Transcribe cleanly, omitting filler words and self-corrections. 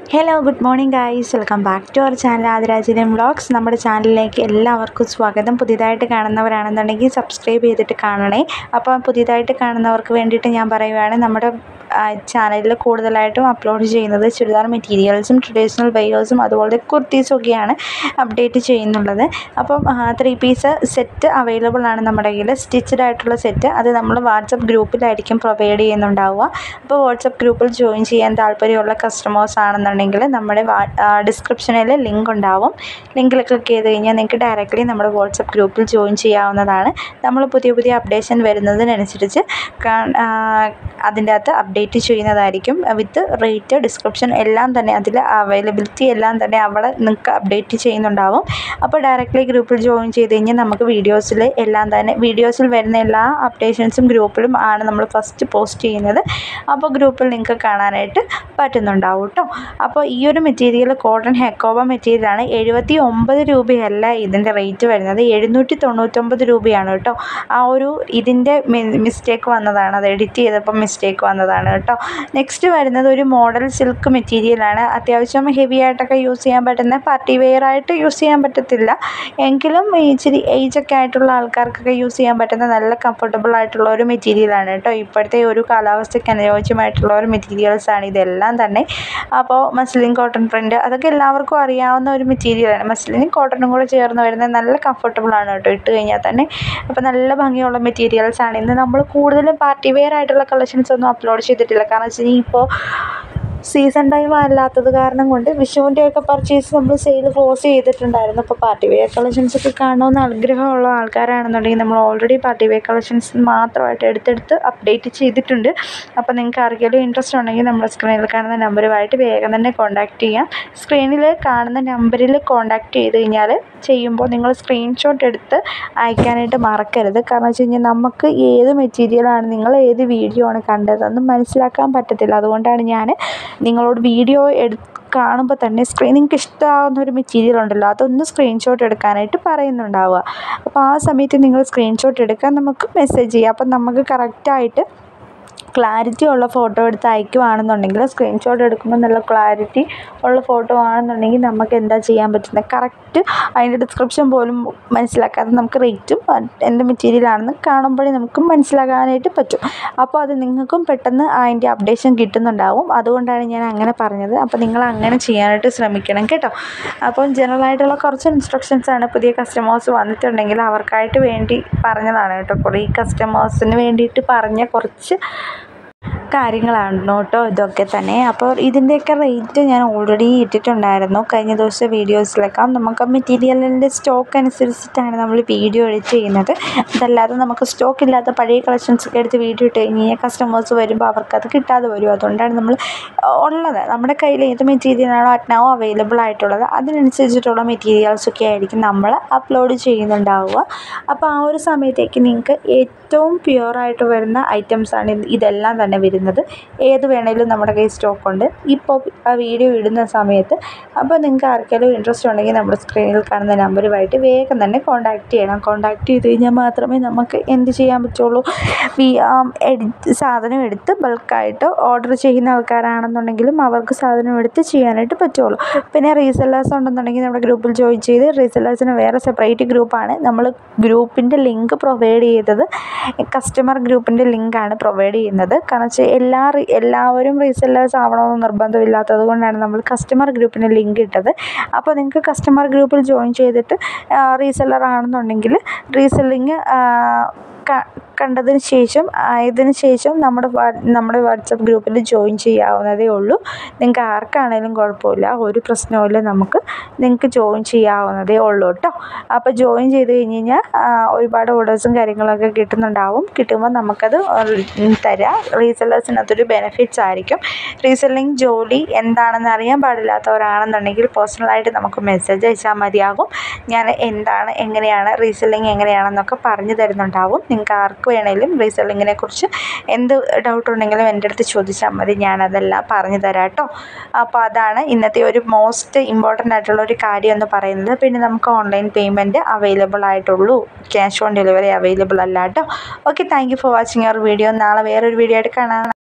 Hello good morning guys, welcome back to our channel jilinvlogs. നമ്മുടെ ചാനലിലേക്ക് എല്ലാവർക്കും സ്വാഗതം. പുതിയതായിട്ട് കാണുന്നവരാണെന്നുണ്ടെങ്കിൽ സബ്സ്ക്രൈബ് ചെയ്തിട്ട് കാണണേ. അപ്പോൾ പുതിയതായിട്ട് കാണുന്നവർക്ക് വേണ്ടിയിട്ട് ഞാൻ പറയുകയാണ്, നമ്മുടെ ചാനലിൽ കൂടുതലായിട്ടും അപ്ലോഡ് ചെയ്യുന്നത് ചുരിദാർ മെറ്റീരിയൽസും ട്രഡീഷണൽ വെയേഴ്സും അതുപോലെ കുർത്തീസും ഒക്കെയാണ് അപ്ഡേറ്റ് ചെയ്യുന്നുള്ളത്. അപ്പം 3 പീസ് സെറ്റ് അവൈലബിൾ ആണ് നമ്മുടെ കയ്യിൽ, സ്റ്റിച്ചഡ് ആയിട്ടുള്ള സെറ്റ്. അത് നമ്മൾ വാട്സപ്പ് ഗ്രൂപ്പിലായിരിക്കും പ്രൊവൈഡ് ചെയ്യുന്നുണ്ടാവുക. അപ്പോൾ വാട്സപ്പ് ഗ്രൂപ്പിൽ ജോയിൻ ചെയ്യാൻ താല്പര്യമുള്ള കസ്റ്റമേഴ്സ് ആണെന്നുണ്ടെങ്കിൽ നമ്മുടെ ഡിസ്ക്രിപ്ഷനിൽ ലിങ്ക് ഉണ്ടാവും. ലിങ്കിൽ ക്ലിക്ക് ചെയ്ത് കഴിഞ്ഞാൽ നിങ്ങൾക്ക് ഡയറക്റ്റ്ലി നമ്മുടെ വാട്സപ്പ് ഗ്രൂപ്പിൽ ജോയിൻ ചെയ്യാവുന്നതാണ്. നമ്മൾ പുതിയ അപ്ഡേഷൻ വരുന്നതിനനുസരിച്ച് അതിൻ്റെ അകത്ത് അപ്ഡേറ്റ് ചെയ്യുന്നതായിരിക്കും. വിത്ത് റേറ്റ്, ഡിസ്ക്രിപ്ഷൻ എല്ലാം തന്നെ, അതിൽ അവൈലബിലിറ്റി എല്ലാം തന്നെ അവിടെ നിങ്ങൾക്ക് അപ്ഡേറ്റ് ചെയ്യുന്നുണ്ടാവും. അപ്പോൾ ഡയറക്റ്റ്ലി ഗ്രൂപ്പിൽ ജോയിൻ ചെയ്ത് കഴിഞ്ഞാൽ നമുക്ക് വീഡിയോസിൽ വരുന്ന എല്ലാ അപ്ഡേഷൻസും ഗ്രൂപ്പിലും ആണ് നമ്മൾ ഫസ്റ്റ് പോസ്റ്റ് ചെയ്യുന്നത്. അപ്പോൾ ഗ്രൂപ്പിൽ നിങ്ങൾക്ക് കാണാനായിട്ട് പറ്റുന്നുണ്ടാവും കേട്ടോ. അപ്പോൾ ഈ ഒരു മെറ്റീരിയൽ കോട്ടൺ ഹെക്കോബ മെറ്റീരിയലാണ്. 79 രൂപയല്ല ഇതിൻ്റെ റേറ്റ് വരുന്നത്, 799 രൂപയാണ് കേട്ടോ. ഇതിൻ്റെ മിസ്റ്റേക്ക് വന്നതാണ്, അത് എഡിറ്റ് ചെയ്തപ്പോൾ മിസ്റ്റേക്ക് വന്നതാണ് കേട്ടോ. നെക്സ്റ്റ് വരുന്നത് ഒരു മോഡൽ സിൽക്ക് മെറ്റീരിയലാണ്. അത്യാവശ്യം ഹെവി ആയിട്ടൊക്കെ യൂസ് ചെയ്യാൻ പറ്റുന്ന, പാർട്ടി വെയർ ആയിട്ട് യൂസ് ചെയ്യാൻ പറ്റത്തില്ല എങ്കിലും ഇച്ചിരി ഏജൊക്കെ ആയിട്ടുള്ള ആൾക്കാർക്കൊക്കെ യൂസ് ചെയ്യാൻ പറ്റുന്ന നല്ല കംഫർട്ടബിൾ ആയിട്ടുള്ള ഒരു മെറ്റീരിയലാണ് കേട്ടോ. ഇപ്പോഴത്തെ ഒരു കാലാവസ്ഥയ്ക്ക് അനുയോജ്യമായിട്ടുള്ള ഒരു മെറ്റീരിയൽസാണ് ഇതെല്ലാം തന്നെ. അപ്പോൾ മസ്ലിൻ കോട്ടൺ പ്രിൻ്റ് അതൊക്കെ എല്ലാവർക്കും അറിയാവുന്ന ഒരു മെറ്റീരിയലാണ്. മസ്ലിനും കോട്ടണും കൂടെ ചേർന്ന് വരുന്നത് നല്ല കംഫർട്ടബിളാണ് കേട്ടോ, ഇട്ട് കഴിഞ്ഞാൽ തന്നെ. അപ്പോൾ നല്ല ഭംഗിയുള്ള മെറ്റീരിയൽസാണ്. ഇന്ന് നമ്മൾ കൂടുതലും പാർട്ടി വെയർ ആയിട്ടുള്ള കളക്ഷൻസ് ഒന്നും അപ്ലോഡ് ചെയ്തിട്ടില്ല. കാരണം വെച്ച് കഴിഞ്ഞാൽ ഇപ്പോൾ സീസൺ ടൈം അല്ലാത്തത് കാരണം കൊണ്ട് വിഷുവിൻ്റെയൊക്കെ പർച്ചേസ് നമ്മൾ സെയിൽ ക്ലോസ് ചെയ്തിട്ടുണ്ടായിരുന്നു. അപ്പോൾ പാർട്ടി വെയർ കളക്ഷൻസ് ഒക്കെ കാണണമെന്ന് ആഗ്രഹമുള്ള ആൾക്കാരാണെന്നുണ്ടെങ്കിൽ നമ്മൾ ഓൾറെഡി പാർട്ടി വെയർ കളക്ഷൻസ് മാത്രമായിട്ട് എടുത്തെടുത്ത് അപ്ഡേറ്റ് ചെയ്തിട്ടുണ്ട്. അപ്പോൾ നിങ്ങൾക്ക് ആർക്കെങ്കിലും ഇൻട്രസ്റ്റ് ഉണ്ടെങ്കിൽ നമ്മുടെ സ്ക്രീനിൽ കാണുന്ന നമ്പറുമായിട്ട് വേഗം തന്നെ കോൺടാക്റ്റ് ചെയ്യാം. സ്ക്രീനിൽ കാണുന്ന നമ്പറിൽ കോൺടാക്റ്റ് ചെയ്ത് കഴിഞ്ഞാൽ ചെയ്യുമ്പോൾ നിങ്ങൾ സ്ക്രീൻഷോട്ട് എടുത്ത് അയക്കാനായിട്ട് മറക്കരുത്. കാരണം വെച്ച് കഴിഞ്ഞാൽ നമുക്ക് ഏത് മെറ്റീരിയലാണ്, നിങ്ങൾ ഏത് വീഡിയോ ആണ് കണ്ടതെന്ന് മനസ്സിലാക്കാൻ പറ്റത്തില്ല. അതുകൊണ്ടാണ് ഞാൻ നിങ്ങളോട് വീഡിയോ കാണുമ്പോൾ തന്നെ നിങ്ങൾക്ക് ഇഷ്ടമാവുന്ന ഒരു മെറ്റീരിയൽ ഉണ്ടല്ലോ, അതൊന്ന് സ്ക്രീൻഷോട്ട് എടുക്കാനായിട്ട് പറയുന്നുണ്ടാവുക. അപ്പോൾ ആ സമയത്ത് നിങ്ങൾ സ്ക്രീൻഷോട്ട് എടുക്കാൻ നമുക്ക് മെസ്സേജ് ചെയ്യാം. അപ്പം നമുക്ക് കറക്റ്റായിട്ട് ക്ലാരിറ്റി ഉള്ള ഫോട്ടോ എടുത്ത് അയക്കുകയാണെന്നുണ്ടെങ്കിൽ, സ്ക്രീൻഷോട്ട് എടുക്കുമ്പോൾ നല്ല ക്ലാരിറ്റി ഉള്ള ഫോട്ടോ ആണെന്നുണ്ടെങ്കിൽ നമുക്ക് എന്താ ചെയ്യാൻ പറ്റുന്നത്, കറക്റ്റ് അതിൻ്റെ ഡിസ്ക്രിപ്ഷൻ പോലും മനസ്സിലാക്കാതെ നമുക്ക് റേറ്റും എന്ത് മെറ്റീരിയലാണെന്ന് കാണുമ്പോഴേ നമുക്ക് മനസ്സിലാക്കാനായിട്ട് പറ്റും. അപ്പോൾ അത് നിങ്ങൾക്കും പെട്ടെന്ന് അതിൻ്റെ അപ്ഡേഷൻ കിട്ടുന്നുണ്ടാവും. അതുകൊണ്ടാണ് ഞാൻ അങ്ങനെ പറഞ്ഞത്. അപ്പോൾ നിങ്ങൾ അങ്ങനെ ചെയ്യാനായിട്ട് ശ്രമിക്കണം കേട്ടോ. അപ്പം ജനറലായിട്ടുള്ള കുറച്ച് ഇൻസ്ട്രക്ഷൻസാണ്. പുതിയ കസ്റ്റമേഴ്സ് വന്നിട്ടുണ്ടെങ്കിൽ അവർക്കായിട്ട് വേണ്ടി പറഞ്ഞതാണ് കേട്ടോ. കുറേ കസ്റ്റമേഴ്സിന് വേണ്ടിയിട്ട് പറഞ്ഞ കുറച്ച് കാര്യങ്ങളാണ് കേട്ടോ ഇതൊക്കെ തന്നെ. അപ്പോൾ ഇതിൻ്റെയൊക്കെ റേറ്റ് ഞാൻ ഓൾറെഡി ഇട്ടിട്ടുണ്ടായിരുന്നു കഴിഞ്ഞ ദിവസത്തെ വീഡിയോസിലൊക്കെ. നമുക്ക് മെറ്റീരിയലിൻ്റെ സ്റ്റോക്ക് അനുസരിച്ചിട്ടാണ് നമ്മൾ വീഡിയോ എഡിറ്റ് ചെയ്യുന്നത്. അതല്ലാതെ നമുക്ക് സ്റ്റോക്ക് ഇല്ലാത്ത പഴയ കളക്ഷൻസൊക്കെ എടുത്ത് വീഡിയോ ഇട്ട് കഴിഞ്ഞ് കഴിഞ്ഞാൽ കസ്റ്റമേഴ്സ് വരുമ്പോൾ അവർക്കത് കിട്ടാതെ വരും. അതുകൊണ്ടാണ് നമ്മൾ ഉള്ളത്, നമ്മുടെ കയ്യിൽ ഏത് മെറ്റീരിയലാണോ അറ്റ്നാവോ അവൈലബിൾ ആയിട്ടുള്ളത് അതിനനുസരിച്ചിട്ടുള്ള മെറ്റീരിയൽസൊക്കെ ആയിരിക്കും നമ്മൾ അപ്ലോഡ് ചെയ്യുന്നുണ്ടാവുക. അപ്പോൾ ആ ഒരു സമയത്തേക്ക് നിങ്ങൾക്ക് ഏറ്റവും പ്യുവറായിട്ട് വരുന്ന ഐറ്റംസാണ് ഇതെല്ലാം തന്നെ വരുന്നത്. ഏത് വേണേലും നമ്മുടെ കയ്യിൽ സ്റ്റോക്കുണ്ട് ഇപ്പോൾ ആ വീഡിയോ ഇടുന്ന സമയത്ത്. അപ്പോൾ നിങ്ങൾക്ക് ആർക്കെങ്കിലും ഇൻട്രസ്റ്റ് ഉണ്ടെങ്കിൽ നമ്മുടെ സ്ക്രീനിൽ കാണുന്ന നമ്പറുമായിട്ട് വേഗം തന്നെ കോൺടാക്റ്റ് ചെയ്യണം. കോൺടാക്റ്റ് ചെയ്ത് കഴിഞ്ഞാൽ മാത്രമേ നമുക്ക് എന്ത് ചെയ്യാൻ പറ്റുള്ളൂ, സാധനം എടുത്ത് ബൾക്കായിട്ട് ഓർഡർ ചെയ്യുന്ന ആൾക്കാരാണെന്നുണ്ടെങ്കിലും അവർക്ക് സാധനം എടുത്ത് ചെയ്യാനായിട്ട് പറ്റുള്ളൂ. പിന്നെ റീസെല്ലേഴ്സ് ഉണ്ടെന്നുണ്ടെങ്കിൽ നമ്മുടെ ഗ്രൂപ്പിൽ ജോയിൻ ചെയ്ത്, റീസെല്ലേഴ്സിന് വേറെ സെപ്പറേറ്റ് ഗ്രൂപ്പാണ്. നമ്മൾ ഗ്രൂപ്പിൻ്റെ ലിങ്ക് പ്രൊവൈഡ് ചെയ്തത് കസ്റ്റമർ ഗ്രൂപ്പിൻ്റെ ലിങ്കാണ് പ്രൊവൈഡ് ചെയ്യുന്നത്. കാരണം വെച്ചാൽ എല്ലാവരും റീസെല്ലേഴ്സ് ആവണമെന്ന് നിർബന്ധമില്ലാത്തത് കൊണ്ടാണ് നമ്മൾ കസ്റ്റമർ ഗ്രൂപ്പിന് ലിങ്ക് ഇട്ടത്. അപ്പോൾ നിങ്ങൾക്ക് കസ്റ്റമർ ഗ്രൂപ്പിൽ ജോയിൻ ചെയ്തിട്ട് റീസെല്ലർ ആണെന്നുണ്ടെങ്കിൽ റീസെല്ലിങ് കണ്ടതിന് ശേഷം നമ്മുടെ വാട്സപ്പ് ഗ്രൂപ്പിൽ ജോയിൻ ചെയ്യാവുന്നതേ ഉള്ളൂ. നിങ്ങൾക്ക് ആർക്കാണേലും കുഴപ്പമില്ല, ഒരു പ്രശ്നവുമില്ല, നിങ്ങൾക്ക് ജോയിൻ ചെയ്യാവുന്നതേ ഉള്ളൂ കേട്ടോ. അപ്പോൾ ജോയിൻ ചെയ്ത് കഴിഞ്ഞ് കഴിഞ്ഞാൽ ഒരുപാട് ഓർഡേഴ്സും കാര്യങ്ങളൊക്കെ കിട്ടുമ്പോൾ നമുക്കത് തരാം. റീസെല്ലേഴ്സിന് അതൊരു ബെനിഫിറ്റ്സ് ആയിരിക്കും. റീസെല്ലിങ് ജോലി എന്താണെന്ന് അറിയാൻ പാടില്ലാത്തവരാണെന്നുണ്ടെങ്കിൽ പേഴ്സണലായിട്ട് നമുക്ക് മെസ്സേജ് അയച്ചാൽ മതിയാകും. ഞാൻ എങ്ങനെയാണ് റീസെല്ലിങ് എങ്ങനെയാണെന്നൊക്കെ പറഞ്ഞു തരുന്നുണ്ടാവും. നിങ്ങൾക്ക് ആർക്ക് വേണമെങ്കിലും റീസെല്ലിങ്ങിനെ കുറിച്ച് എന്ത് ഡൗട്ട് ഉണ്ടെങ്കിലും എൻ്റെ അടുത്ത് ചോദിച്ചാൽ മതി, ഞാനതെല്ലാം പറഞ്ഞു തരാം കേട്ടോ. അപ്പോൾ അതാണ് ഇന്നത്തെ ഒരു മോസ്റ്റ് ഇമ്പോർട്ടൻ്റ് ആയിട്ടുള്ള ഒരു കാര്യം എന്ന് പറയുന്നത്. പിന്നെ നമുക്ക് ഓൺലൈൻ പേയ്മെൻറ്റ് അവൈലബിൾ ആയിട്ടുള്ളൂ, ക്യാഷ് ഓൺ ഡെലിവറി അവൈലബിൾ അല്ല കേട്ടോ. Okay, thank you for watching our video. നാളെ വേറൊരു വീഡിയോ ആയിട്ട് കാണാം.